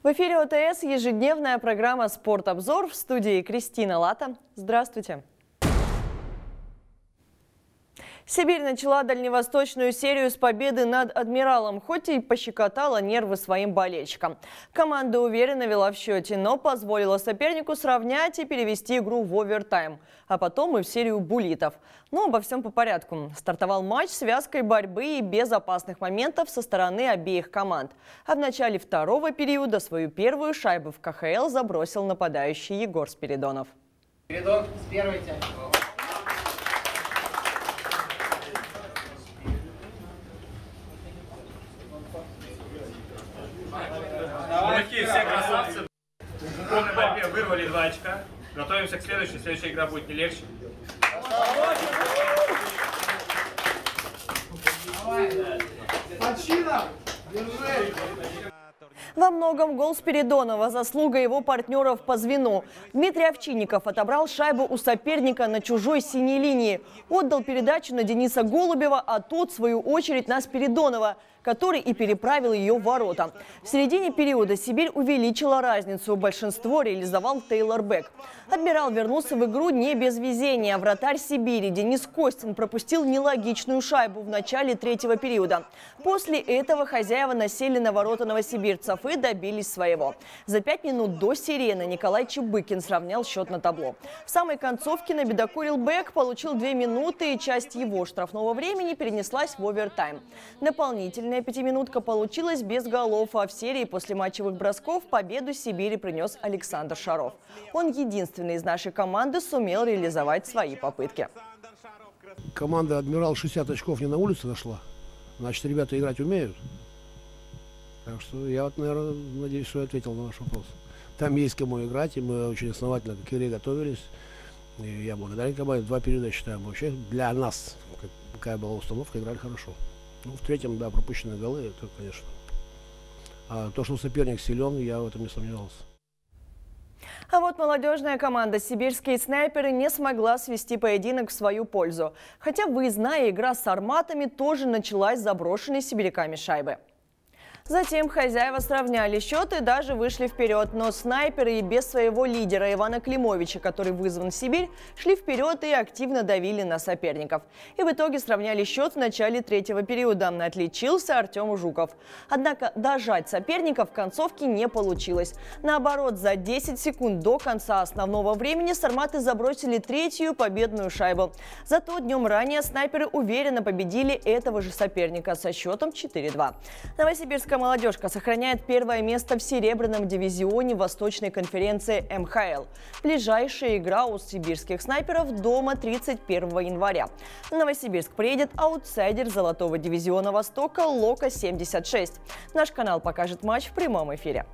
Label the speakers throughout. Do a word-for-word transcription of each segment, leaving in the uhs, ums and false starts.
Speaker 1: В эфире О Тэ Эс ежедневная программа «Спортобзор», в студии Кристина Лата. Здравствуйте. Сибирь начала дальневосточную серию с победы над «Адмиралом», хоть и пощекотала нервы своим болельщикам. Команда уверенно вела в счете, но позволила сопернику сравнять и перевести игру в овертайм, а потом и в серию буллитов. Но обо всем по порядку. Стартовал матч с вязкой борьбы и без опасных моментов со стороны обеих команд. А в начале второго периода свою первую шайбу в Ка Ха Эл забросил нападающий Егор Спиридонов.
Speaker 2: Спиридон, с первой тяги.
Speaker 3: Мужики, все красавцы. В полной борьбе вырвали два очка. Готовимся к следующей. Следующая игра будет не легче.
Speaker 1: Во многом гол Спиридонова – заслуга его партнеров по звену. Дмитрий Овчинников отобрал шайбу у соперника на чужой синей линии. Отдал передачу на Дениса Голубева, а тот, в свою очередь, на Спиридонова, который и переправил ее в ворота. В середине периода Сибирь увеличила разницу. Большинство реализовал Тейлор Бек. Адмирал вернулся в игру не без везения. Вратарь Сибири Денис Костин пропустил нелогичную шайбу в начале третьего периода. После этого хозяева насели на ворота новосибирцев и добились своего. За пять минут до сирены Николай Чебыкин сравнял счет на табло. В самой концовке набедокурил Бек, получил две минуты, и часть его штрафного времени перенеслась в овертайм. Дополнительная пятиминутка получилась без голов, а в серии после матчевых бросков победу Сибири принес Александр Шаров. Он единственный из нашей команды сумел реализовать свои попытки.
Speaker 4: Команда «Адмирал» шестьдесят очков не на улице нашла. Значит, ребята играть умеют. Так что я вот, наверное, надеюсь, что я ответил на ваш вопрос. Там есть кому играть, и мы очень основательно к игре готовились. И я благодарен команде. Два периода, считаю, вообще для нас, какая была установка, играли хорошо. Ну, в третьем, да, пропущенные голы, это, конечно. А то, что соперник силен, я в этом не сомневался.
Speaker 1: А вот молодежная команда «Сибирские снайперы» не смогла свести поединок в свою пользу. Хотя выездная игра с «Арматами» тоже началась с заброшенной сибиряками шайбы. Затем хозяева сравняли счет и даже вышли вперед. Но снайперы и без своего лидера Ивана Климовича, который вызван в Сибирь, шли вперед и активно давили на соперников. И в итоге сравняли счет в начале третьего периода. Отличился Артем Жуков. Однако дожать соперника в концовке не получилось. Наоборот, за десять секунд до конца основного времени сарматы забросили третью победную шайбу. Зато днем ранее снайперы уверенно победили этого же соперника со счетом четыре-два. Новосибирская молодежка сохраняет первое место в серебряном дивизионе Восточной конференции Эм Ха Эл. Ближайшая игра у сибирских снайперов дома тридцать первого января. В Новосибирск приедет аутсайдер золотого дивизиона Востока Лока семьдесят шесть. Наш канал покажет матч в прямом эфире.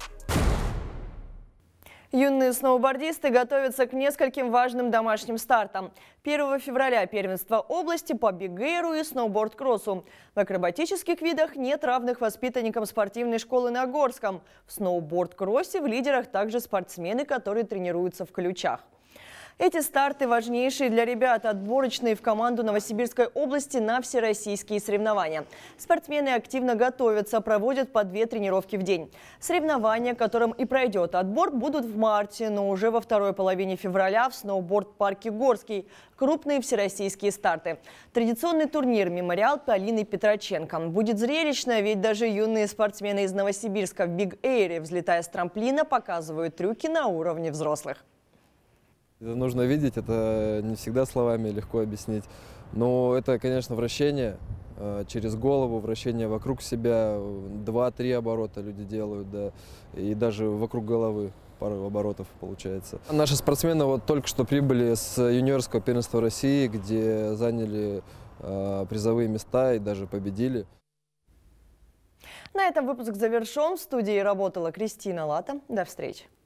Speaker 1: Юные сноубордисты готовятся к нескольким важным домашним стартам. первого февраля первенство области по бигэйру и сноуборд-кроссу. В акробатических видах нет равных воспитанникам спортивной школы на Горском. В сноуборд-кроссе в лидерах также спортсмены, которые тренируются в Ключах. Эти старты важнейшие для ребят, отборочные в команду Новосибирской области на всероссийские соревнования. Спортсмены активно готовятся, проводят по две тренировки в день. Соревнования, которым и пройдет отбор, будут в марте, но уже во второй половине февраля в сноуборд-парке Горский. Крупные всероссийские старты. Традиционный турнир «Мемориал» Полины Петроченко. Будет зрелищно, ведь даже юные спортсмены из Новосибирска в биг-эйре, взлетая с трамплина, показывают трюки на уровне взрослых.
Speaker 5: Это нужно видеть, это не всегда словами легко объяснить. Но это, конечно, вращение через голову, вращение вокруг себя. Два-три оборота люди делают, да, и даже вокруг головы пару оборотов получается. Наши спортсмены вот только что прибыли с юниорского первенства России, где заняли призовые места и даже победили.
Speaker 1: На этом выпуск завершен. В студии работала Кристина Лата. До встречи.